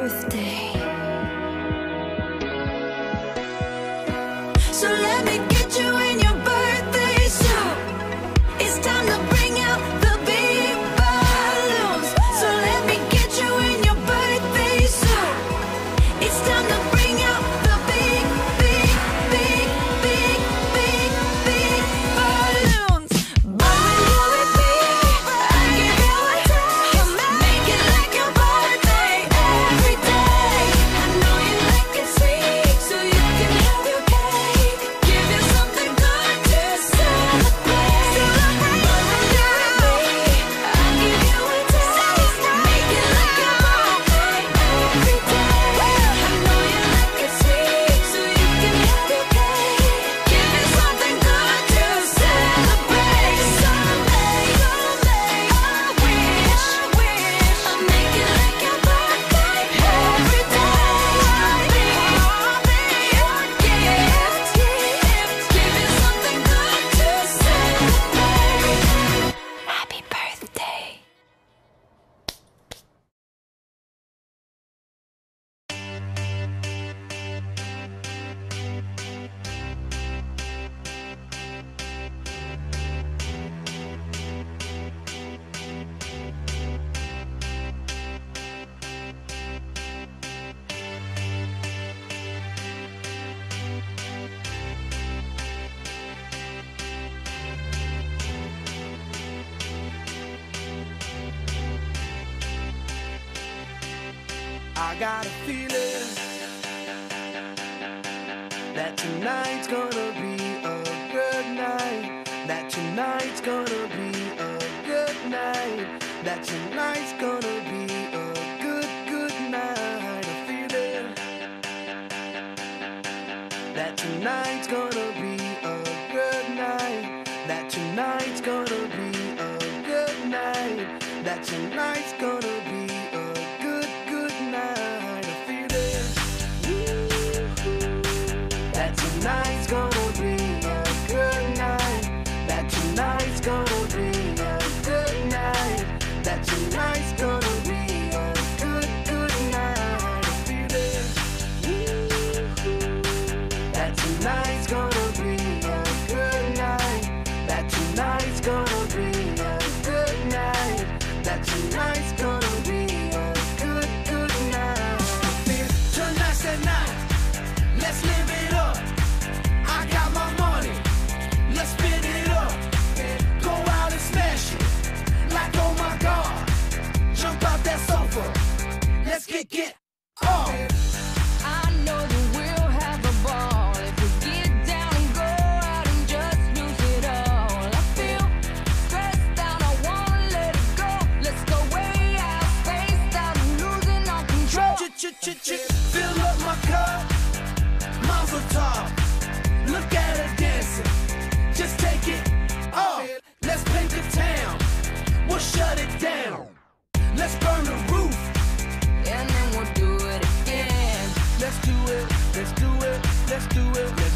birthday. So let me get you in your birthday suit. It's time to bring out the big balloons. So let me get you in your birthday suit. It's time to bring out the big, big, big, big, big, big balloons. Balloon with me, I give you a taste. Make it like your birthday every day. I know you like it sweet, so you can have your cake. Give you something good to celebrate. Balloon with me, I give you a taste. Make it like your birthday every day. I know you like it sweet, so you can have your cake. Give you something good to celebrate. Someday, I wish I'll make it like your birthday every day. I'll be your gift. Give you something good to celebrate. Happy birthday. I got a feeling that tonight's gonna be a good night. That tonight's gonna be a good night. That tonight's gonna be a good, good night. A feeling that tonight's gonna be a good night. That tonight's gonna be a good night. That tonight's gonna be a good, good night. A feeling that tonight's gonna be a good night. That tonight's gonna be a good night. That tonight's gonna be a good, good night. A feeling that tonight's gonna be a good night. That tonight's gonna be a good night. That tonight's gonna be a good, good night. Tonight's the night. Let's live it up. I got my money. Let's spin it up. Go out and smash it. Like, oh my God. Jump out that sofa. Let's kick it off. I know that we'll have a ball if we get down and go out and just lose it all. I feel stressed out, I wanna let it go. Let's go way out, spaced out, and losing all control. Fill up my cup. Mazel tov. Look at her dancing. Just take it off. Let's paint the town. We'll shut it down. Let's burn the roof. And then we'll do it again. Let's do it. Let's do it. Let's do it.